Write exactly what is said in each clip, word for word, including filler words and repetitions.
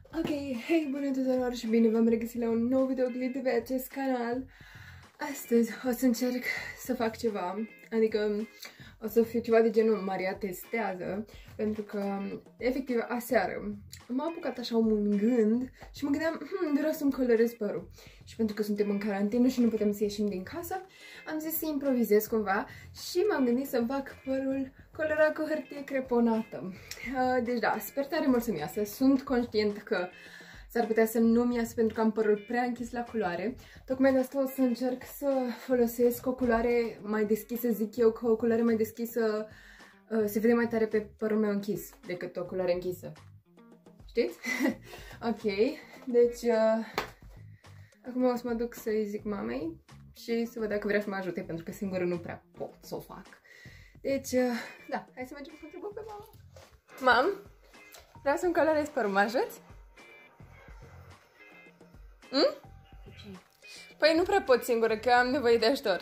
Ok, hei, bună tuturor și bine v-am regăsit la un nou videoclip de pe acest canal. Astăzi o să încerc să fac ceva, adică o să fiu ceva de genul Maria testează, pentru că, efectiv, aseară m-a apucat așa un gând și mă gândeam, hm, vreau să-mi colorez părul. Și pentru că suntem în carantină și nu putem să ieșim din casă, am zis să improvizez cumva și m-am gândit să-mi fac părul colorat cu hârtie creponată. Deci da, sper tare mult să-mi iasă. Sunt conștient că s-ar putea să nu-mi iasă pentru că am părul prea închis la culoare. Tocmai de asta o să încerc să folosesc o culoare mai deschisă, zic eu că o culoare mai deschisă uh, se vede mai tare pe părul meu închis decât o culoare închisă. Știți? Ok, deci uh, acum o să mă duc să-i zic mamei și să văd dacă vrea să mă ajute, pentru că singură nu prea pot să o fac. Deci, uh, da, hai să mergem să întrebăm pe mama. Mam, vreau să-mi colorez părul, mă ajuți? Hmm? Păi nu prea pot singură, că am nevoie de ajutor.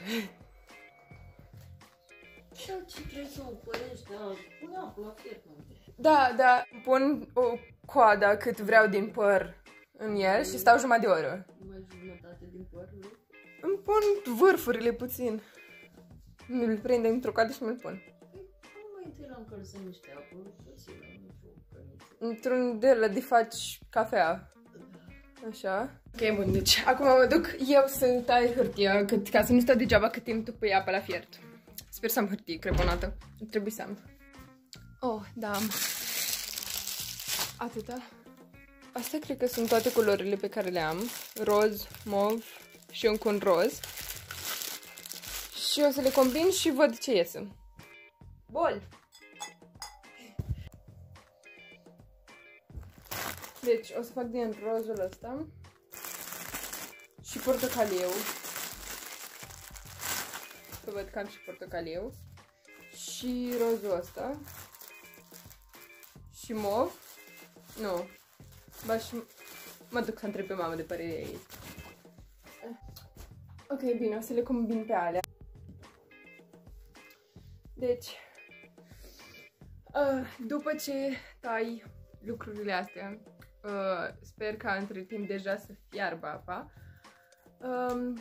Și ce trebuie să o părești, dar pune apă la fiert. Da, da, pun o coadă cât vreau din păr în el și stau jumătate de oră. Mai jumătate din părul? Îmi pun vârfurile puțin. Mi-l prind într-o coadă și mi-l pun. Nu mai întâi la încălzit niște apă, puțin, într-o căniță. Într-un de la de faci cafea. Așa. Ok, bun, deci acum mă duc eu să tai hârtia, cât, ca să nu stau degeaba cât timp tu pui apa la fiert. Sper să am hârtie creponată. Trebuie să am. Oh, da, am. Atâta. Astea cred că sunt toate culorile pe care le am. Roz, mov și încă un roz. Și o să le combin și văd ce iese. Bol! Deci, o să fac din rozul ăsta și portocaliu. Să văd că am și portocaliu. Și rozul ăsta. Și mov. Nu. Ba și... Mă duc să întreb pe mama de părerea ei. Ok, bine, o să le combin pe alea. Deci, uh, după ce tai lucrurile astea, uh, sper ca între timp deja să fiarbă apa, um,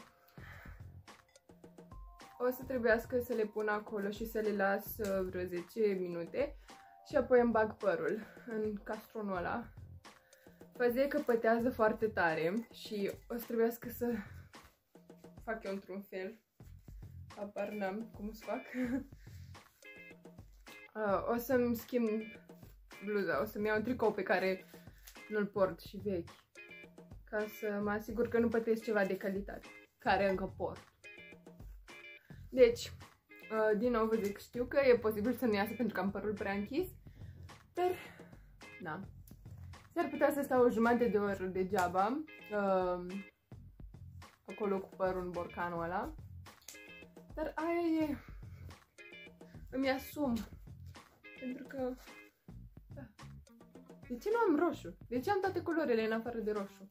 o să trebuiască să le pun acolo și să le las uh, vreo zece minute și apoi îmi bag părul în castronul ăla. Faza e că pătează foarte tare și o să trebuiască să fac eu într-un fel. Apar n-am cum să fac. Uh, o să-mi schimb bluza, o să-mi iau un tricou pe care nu-l port și vechi, ca să mă asigur că nu pătesc ceva de calitate, care încă port. Deci, uh, din nou vă zic, știu că e posibil să nu iasă pentru că am părul prea închis, dar, da, s-ar putea să stau o jumătate de oră degeaba, uh, acolo cu părul în borcanul ăla, dar aia e, îmi asum. Pentru că... Da. De ce nu am roșu? De ce am toate culorile în afară de roșu?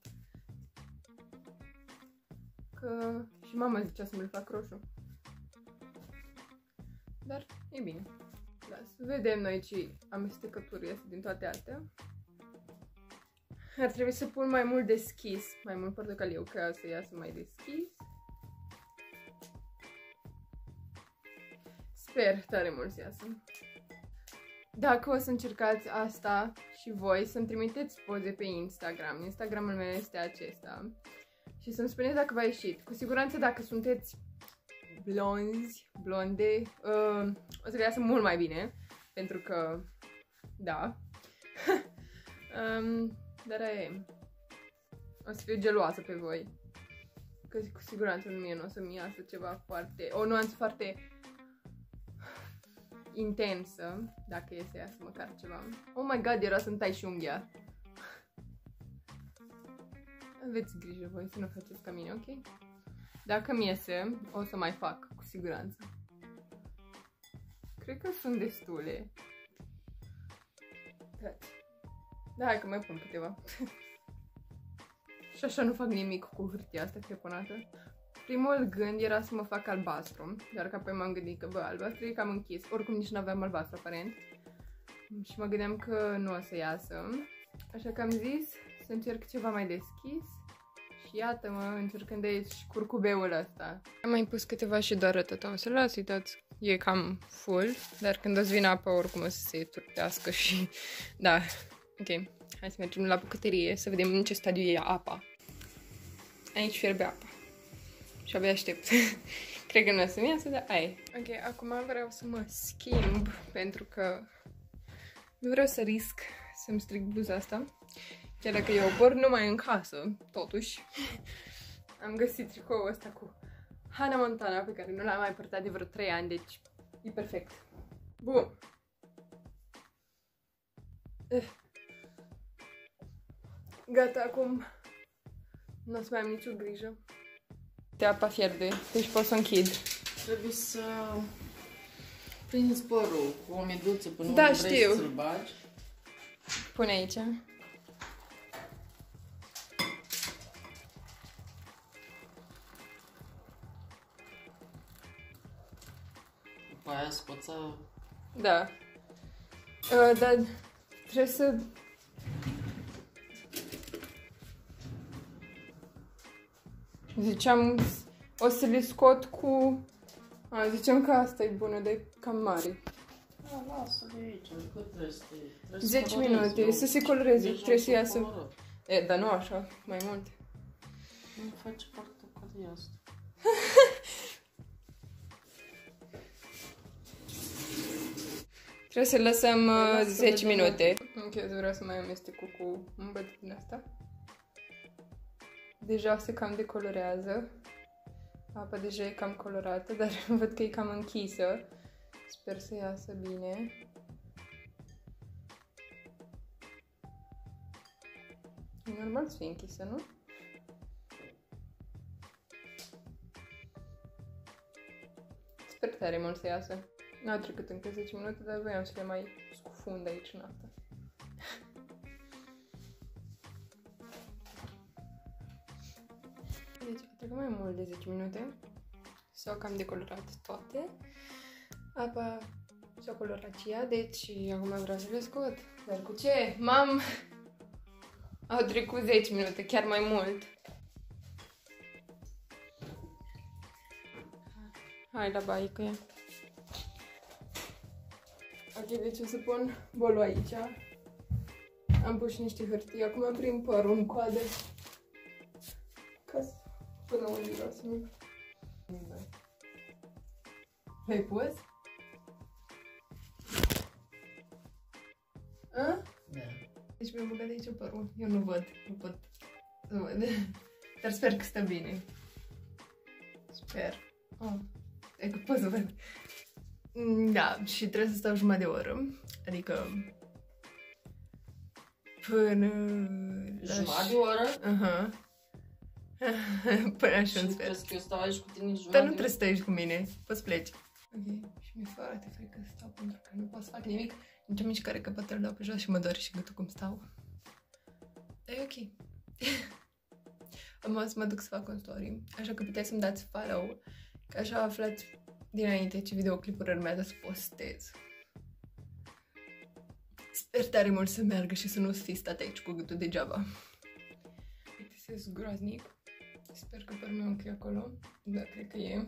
Că și mama zicea să mi-l fac roșu. Dar e bine. Da, să vedem noi ce amestecături este din toate astea. Ar trebui să pun mai mult deschis, mai mult portocaliu, ca să iasă mai deschis. Sper tare mult să iasă. Dacă o să încercați asta și voi, să-mi trimiteți poze pe Instagram. Instagramul meu este acesta. Și să-mi spuneți dacă v-a ieșit. Cu siguranță dacă sunteți blonzi, blonde, uh, o să iasă mult mai bine. Pentru că, da. um, dar aia e. O să fiu geloasă pe voi. Că cu siguranță nu mie nu o să-mi iasă ceva foarte... O nuanță foarte... intensă, dacă e să iasă măcar ceva. Oh my god, era să-mi tai și unghia. Aveți grijă voi să nu faceți ca mine, ok? Dacă mi iese, o să mai fac, cu siguranță. Cred că sunt destule. Da, hai că mai pun câteva. Și așa nu fac nimic cu hârtia asta creponată. Primul gând era să mă fac albastru, dar că apoi m-am gândit că, bă, albastru e cam închis. Oricum nici n-aveam albastru, aparent. Și mă gândeam că nu o să iasă. Așa că am zis să încerc ceva mai deschis. Și iată-mă, încercând de aici curcubeul ăsta. Am mai pus câteva și doar atât. O să las, uitați, e cam full, dar când o să vină apa, oricum o să se turtească și... Da, ok. Hai să mergem la bucătărie să vedem în ce stadiu e apa. Aici fierbe apa. Și abia aștept. Cred că nu o să-mi iasă, dar ai. Ok, acum vreau să mă schimb, pentru că nu vreau să risc să-mi stric bluza asta. Chiar dacă eu o port numai în casă, totuși. Am găsit tricoul ăsta cu Hannah Montana, pe care nu l-am mai purtat de vreo trei ani, deci e perfect. Bun. Eh. Gata, acum nu o să mai am nicio grijă. De apa fierbe, deci pot să închid. Trebuie să prinzi părul cu o miduță până da, unde vrei știu. să-l bagi. Pune aici. După aia scoța... Da. Uh, dar trebuie să... Ziceam, o să le scot cu... A, ziceam că asta e bună, dar e cam mare. Da, lasă de aici, cât trebuie să te... zece minute, să se coloreze, trebuie să iasă... E, dar nu așa, mai mult. Nu face parte ca de asta. Trebuie să lăsăm uh, zece minute. Ok, eu vreau să mai amestec cu un băt din asta. Deja se cam decolorează. Apa deja e cam colorată, dar văd că e cam închisă. Sper să iasă bine. E normal să fie închisă, nu? Sper tare mult să iasă. N-au trecut încă zece minute, dar voiam să le mai scufund aici în asta. Deci a trecut mai mult de zece minute. S-au cam decolorat toate. Apa și-a colorat și ea, deci acum vreau să le scot. Dar cu ce? Mam! Au trecut zece minute, chiar mai mult. Hai la baie cu ea. Ok, deci o să pun bolul aici. Am pus și niște hârtii. Acum prin părul în coadă. Ca să... Până unde vreau să merg. L-ai pus? A? Da. Deci mi-am băgat aici părul. Eu nu văd. Nu pot să văd. Dar sper că stă bine. Sper. Oh, e că pot să văd. Da, și trebuie să stau jumătate de oră. Adică... Până... Jumătate de oră? Aha. Până așa un Și sfert. crezi că eu stau aici cu tine jumătate? Dar nu trebuie să stai aici cu mine. Poți pleci. Ok. Și mi-e foarte frică să stau pentru că nu pot să fac nimic. Nici o mișcare căpătăl dau pe jos și mă doare și gâtul cum stau. Dar e ok. Am o să mă duc să fac un story. Așa că puteți să-mi dați follow. Că așa aflați dinainte ce videoclipuri urmează să postez. Sper tare mult să meargă și să nu fi stat aici cu gâtul degeaba. Uite, groaznic. Sper că părul meu încă e acolo. Da, cred că e.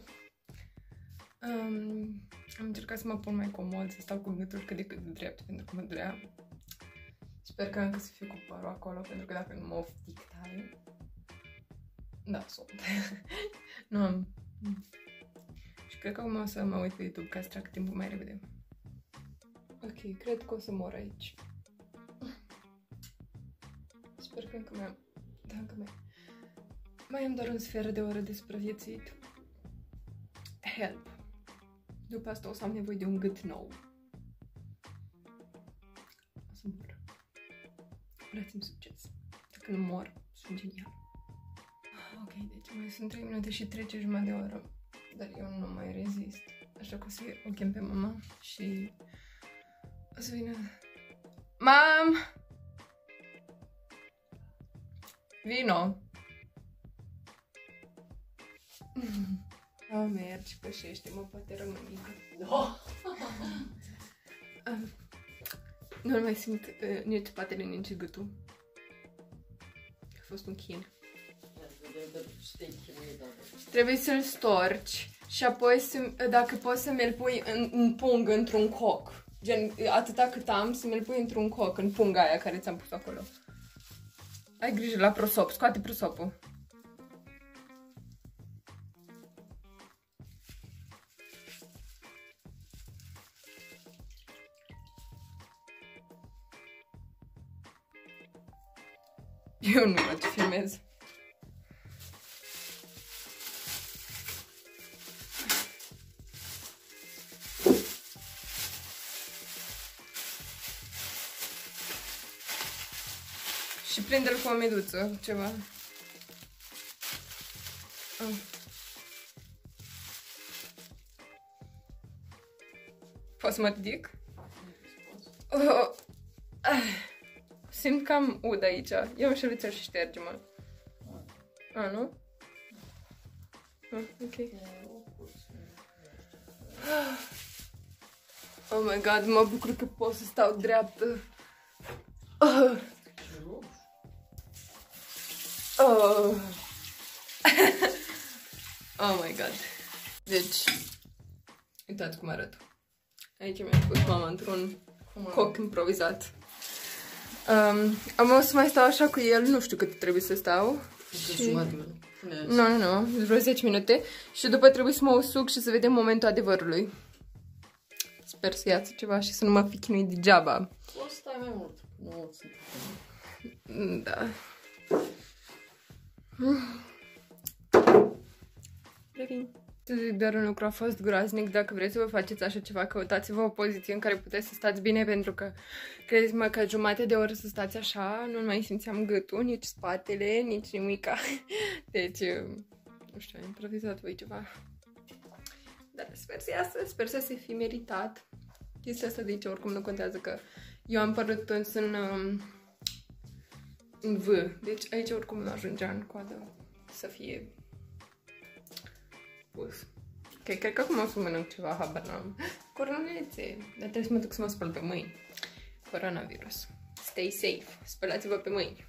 Um, am încercat să mă pun mai comod, să stau cu gâtul cât de cât de drept, pentru că mă durea. Sper că încă să fiu cu părul acolo, pentru că dacă nu mă oftic tare. Da, sunt. Nu am... Și cred că acum o să mă uit pe YouTube ca să trag timpul mai repede. Ok, cred că o să mor aici. Sper că încă mai am... Da, încă mai... Mai am doar un sfert de oră de supraviețuit. Help! După asta o să am nevoie de un gât nou. O să mor. Vreți-mi succes. Dacă nu mor, sunt genial. Ok, deci mai sunt trei minute și trece jumătate de oră. Dar eu nu mai rezist. Așa că o să o chem pe mama și o să vină... Mam! Vino! Oh, mergi, pășește-mă, poate rămânică. No. Nu mai simt uh, nici spatele, nici gâtul. fost un chin. Trebuie să-l storci și apoi, să, dacă poți să mi-l pui în, în pungă, într-un coc. Gen, atâta cât am, să mi-l pui într-un coc, în punga aia care ți-am pus acolo. Ai grijă la prosop, scoate prosopul. Eu nu văd ce filmez. Și prinde-l cu o meduță, ceva. Oh. Poți să mă ridic? Oh. Ah. Simt cam ud aici. Ia un șervețel și șterge-mă. A, nu? Ah, ok. Oh my god, mă bucur că pot să stau dreaptă. Oh. Oh. Oh my god. Deci, uitați cum arăt. Aici mi-a pus mama într-un coc improvizat. Um, am o să mai stau așa cu el, nu știu cât trebuie să stau. Și... Nu, nu, nu, vreo zece minute. Și după trebuie să mă usuc și să vedem momentul adevărului. Sper să iasă ceva și să nu mă fi chinuit degeaba. O să stai mai mult. Nu, da. Revin. Să zic doar un lucru, a fost groaznic. Dacă vreți să vă faceți așa ceva, căutați-vă o poziție în care puteți să stați bine, pentru că credeți-mă că jumate de oră să stați așa, nu mai simțeam gâtul, nici spatele, nici nimica. Deci, nu știu, am improvizat voi ceva. Dar sper să iasă, sper să se fi meritat. Chestia asta de aici oricum nu contează, că eu am părut tuns în, în V. Deci aici oricum nu ajungea în coadă să fie pus. Ok, cred că acum o să mănânc ceva, habar n-am. Coronețe, dar trebuie să mă duc să mă spăl pe mâini. Coronavirus. Stay safe. Spălați-vă pe mâini.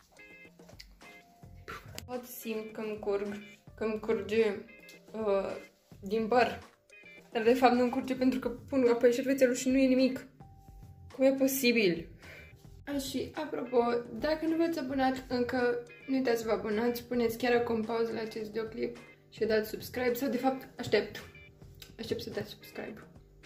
Pot simt că-mi curg, că-mi curge uh, din păr. Dar de fapt nu-mi curge pentru că pun apoi șervețelul și nu e nimic. Cum e posibil? A, și apropo, dacă nu v-ați abonat încă, nu uitați să vă abonați, puneți chiar acum pauză la acest videoclip și dați subscribe, sau de fapt aștept. Aștept să dați subscribe.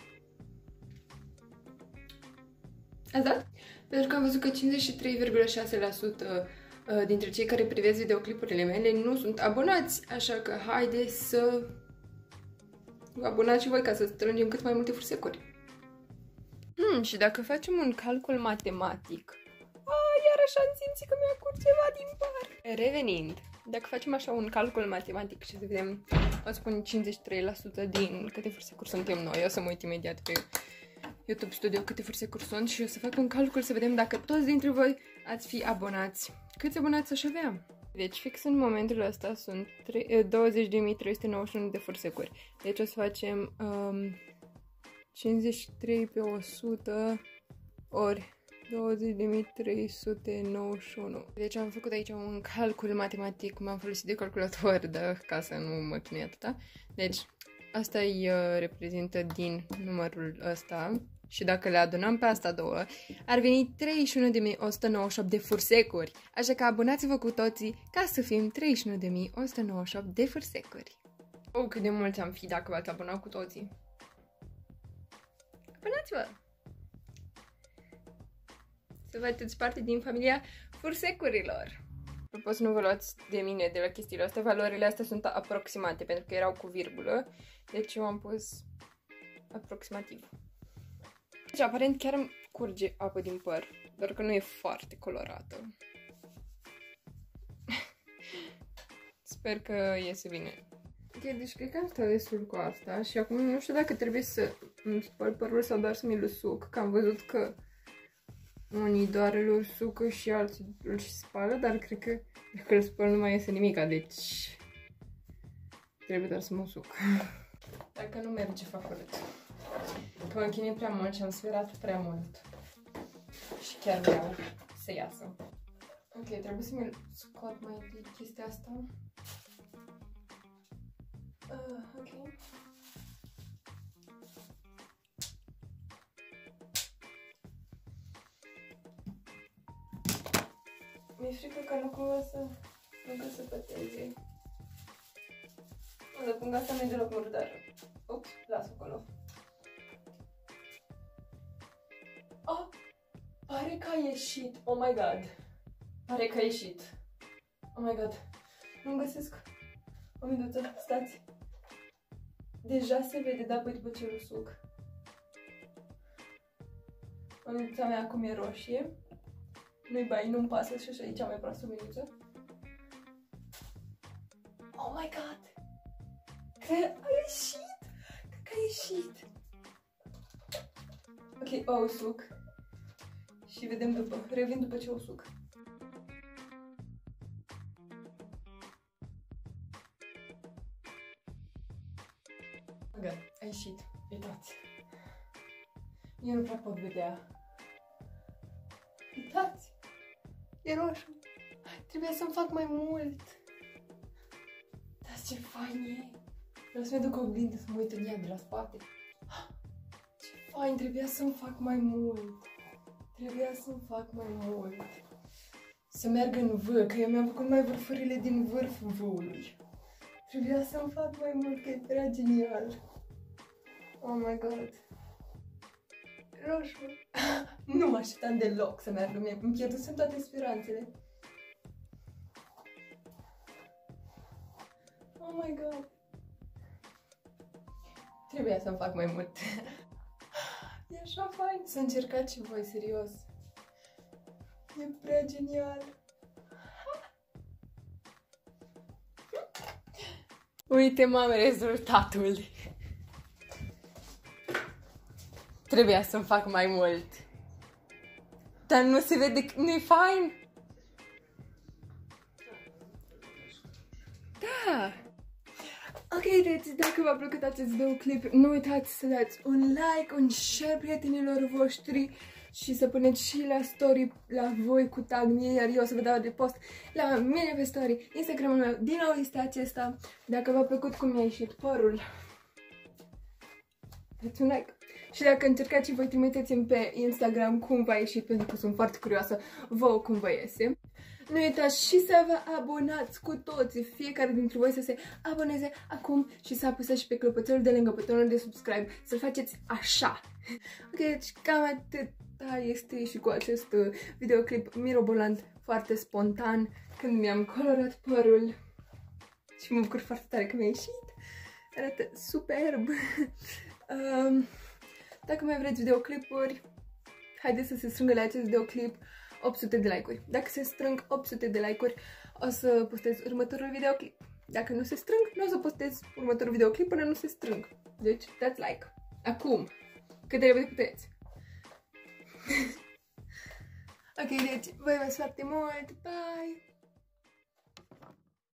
Ați dat? Pentru că am văzut că cincizeci și trei virgulă șase la sută dintre cei care privesc videoclipurile mele nu sunt abonați, așa că haideți să vă abonați și voi ca să strângem cât mai multe fursecuri. Hmm, și dacă facem un calcul matematic, a, iarăși am simțit că mi-a curs ceva din păr. Revenind, dacă facem așa un calcul matematic și să vedem, o spun cincizeci și trei la sută din câte fursecuri suntem noi, o să mă uit imediat pe YouTube Studio câte fursecuri sunt și o să fac un calcul să vedem dacă toți dintre voi ați fi abonați. Câți abonați aș avea? Deci fix în momentul ăsta sunt douăzeci de mii trei sute nouăzeci și unu de fursecuri. Deci o să facem um, cincizeci și trei pe o sută ori douăzeci de mii trei sute nouăzeci și unu. Deci am făcut aici un calcul matematic, m-am folosit de calculator, da, ca să nu mă chinui atâta. Deci asta îi uh, reprezintă din numărul ăsta și dacă le adunăm pe asta două, ar veni treizeci și unu de mii o sută nouăzeci și opt de fursecuri. Așa că abonați-vă cu toții ca să fim treizeci și unu de mii o sută nouăzeci și opt de fursecuri. Oh, cât de mulți am fi dacă v-ați abonat cu toții. Abonați-vă! Să faceți parte din familia fursecurilor. Apropo, să nu vă luați de mine de la chestiile astea, valorile astea sunt aproximate, pentru că erau cu virgulă, deci eu am pus aproximativ. Deci, aparent chiar îmi curge apă din păr, doar că nu e foarte colorată. Sper că iese bine. Ok, deci cred că am stat destul cu asta și acum nu știu dacă trebuie să îmi spăl părul sau doar să mi-l usuc, că am văzut că unii doar îl usucă și alții îl spală, dar cred că dacă îl spăl nu mai iese nimica, deci trebuie doar să mă usuc. Dacă nu merge, fac urât. Că mă chinui prea mult și am sperat prea mult. Și chiar vreau să iasă. Ok, trebuie să mi scot mai întâi chestia asta. Uh, ok. Mi-e frică că nu cumva să încă să păteze. Nu, dar punga asta nu e deloc murdară. Ups, las acolo. Oh, pare că a ieșit. Oh my god. Pare că a ieșit. Oh my god. Nu-mi găsesc. O minută, stați. Deja se vede, da, păi după ce îl usuc. Mânuța mea acum e roșie. Nu-i bai, nu-mi pasă și așa e cea mai proastă mânuță. Oh my god! Cred a ieșit! Cred că a ieșit! Ok, o usuc. Și vedem după. Revin după ce o usuc. Oh my god, a ieșit. Uitați. Eu nu prea pot vedea. Uitați! E roșu. Trebuia să-mi fac mai mult. Uitați ce fain e. Vreau să-mi aduc o oglindă să mă uit în ea de la spate. Ce fain, trebuia să-mi fac mai mult. Trebuia să-mi fac mai mult. Să meargă în vârf, că eu mi-am făcut mai vârfurile din vârful vâului. Trebuia să-mi fac mai mult, că era genial. Oh my god. Roșu. Nu mă așteptam deloc să meargă, mi-mi pierdusem toate speranțele. Oh my god. Trebuia să-mi fac mai mult. E așa fain. Să încercați și voi, serios. E prea genial. Uite, mame, rezultatul. Trebuia să-mi fac mai mult. Dar nu se vede, nu-i fain? Da! Ok, deci dacă v-a plăcut acest videoclip, nu uitați să dați un like, un share prietenilor voștri și să puneți și la story la voi cu tag mie, iar eu o să vă dau de post la mine pe story. Instagramul meu din nou este acesta. Dacă v-a plăcut cum mi-a ieșit părul, dați un like. Și dacă încercați și voi, trimiteți-mi pe Instagram cum v-a ieșit, pentru că sunt foarte curioasă vouă cum vă iese. Nu uitați și să vă abonați cu toții, fiecare dintre voi să se aboneze acum și să apăsați și pe clopoțelul de lângă butonul de subscribe, să-l faceți așa. Ok, deci cam atâta este și cu acest videoclip mirobolant, foarte spontan, când mi-am colorat părul și mă bucur foarte tare că mi-a ieșit. Arată superb. um, Dacă mai vreți videoclipuri, haideți să se strângă la acest videoclip opt sute de like-uri. Dacă se strâng opt sute de like-uri, o să postez următorul videoclip. Dacă nu se strâng, nu o să postez următorul videoclip până nu se strâng. Deci, dați like. Acum. Cât de repede puteți. Ok, deci, vă iubesc foarte mult. Bye!